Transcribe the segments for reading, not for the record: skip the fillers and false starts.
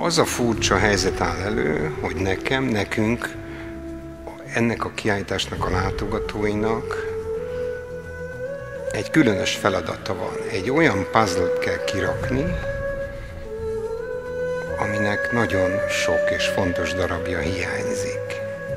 Az a furcsa helyzet áll elő, hogy nekünk, ennek a kiállításnak a látogatóinak egy különös feladata van. Egy olyan puzzle-t kell kirakni, aminek nagyon sok és fontos darabja hiányzik.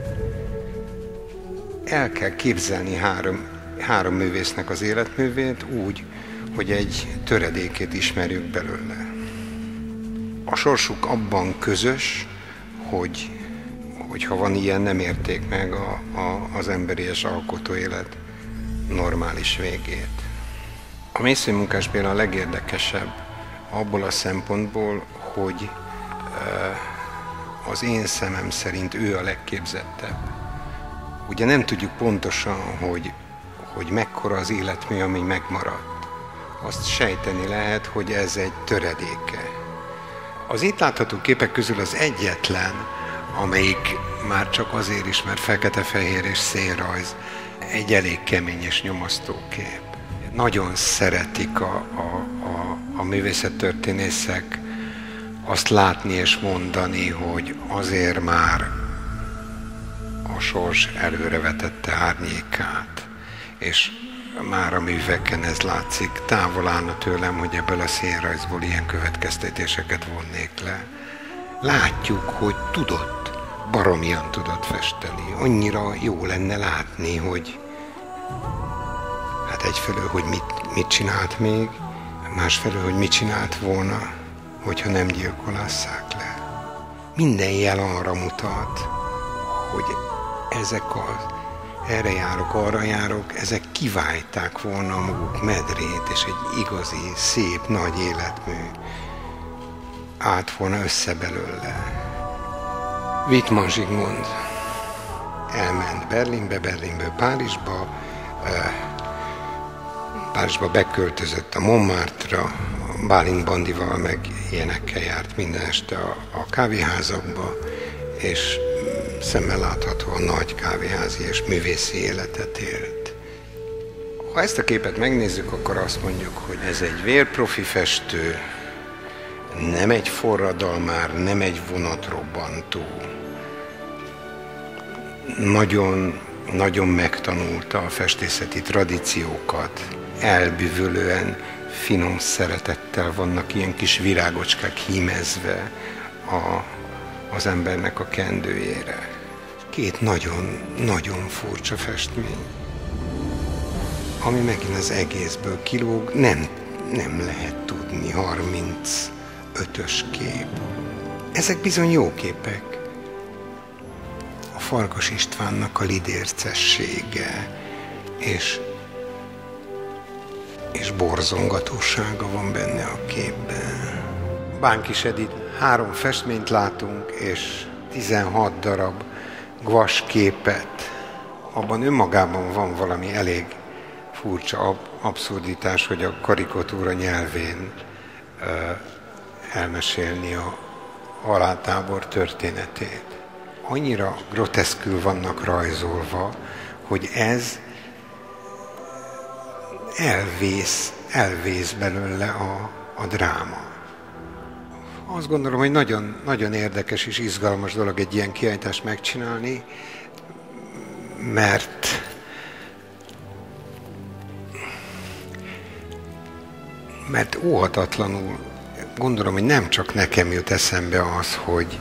El kell képzelni három művésznek az életművét úgy, hogy egy töredékét ismerjük belőle. A sorsuk abban közös, hogy ha van ilyen, nem érték meg az emberi és alkotó élet normális végét. A Mészői Munkás Béla a legérdekesebb abból a szempontból, hogy az én szemem szerint ő a legképzettebb. Ugye nem tudjuk pontosan, hogy mekkora az életmű, ami megmaradt. Azt sejteni lehet, hogy ez egy töredéke. Az itt látható képek közül az egyetlen, amelyik már csak azért is, mert fekete-fehér és színrajz, egy elég kemény és nyomasztó kép. Nagyon szeretik a művészettörténészek azt látni és mondani, hogy azért már a sors előrevetette árnyékát, és már a műveken ez látszik. Távol állna tőlem, hogy ebből a színrajzból ilyen következtetéseket vonnék le. Látjuk, hogy baromian tudott festeni. Annyira jó lenne látni, hogy hát egyfelől, hogy mit csinált még, másfelől, hogy mit csinált volna, hogyha nem gyilkolásszák le. Minden jel arra mutat, hogy ezek erre járok, arra járok, ezek kiválták volna maguk medrét, és egy igazi, szép, nagy életmű állt volna össze belőle. Wittmann Zsigmond elment Berlinből Párizsba, Párizsba beköltözött a Montmartre-ra, Bálint Bandival meg ilyenekkel járt minden este a kávéházakba, és szemmel láthatóan nagy kávéházi és művészi életet élt. Ha ezt a képet megnézzük, akkor azt mondjuk, hogy ez egy vérprofi festő, nem egy forradalmár, nem egy vonatrobbantó. Nagyon megtanulta a festészeti tradíciókat, elbűvölően finom szeretettel vannak ilyen kis virágocskák hímezve az embernek a kendőjére. Két nagyon furcsa festmény, ami megint az egészből kilóg, nem lehet tudni, 35-ös kép. Ezek bizony jó képek. A Farkas Istvánnak a lidércessége és borzongatósága van benne a képben. Bánkis Edith, 3 festményt látunk, és 16 darab gvas képet. Abban önmagában van valami elég furcsa abszurditás, hogy a karikatúra nyelvén elmesélni a haláltábor történetét. Annyira groteszkül vannak rajzolva, hogy ez elvész belőle a dráma. Azt gondolom, hogy nagyon érdekes és izgalmas dolog egy ilyen kiállítást megcsinálni, mert óhatatlanul gondolom, hogy nem csak nekem jut eszembe az,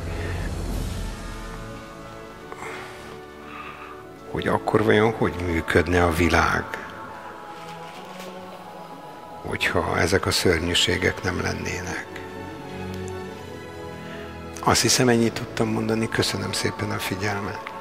hogy akkor vajon hogy működne a világ, hogyha ezek a szörnyűségek nem lennének. Azt hiszem, ennyit tudtam mondani. Köszönöm szépen a figyelmet.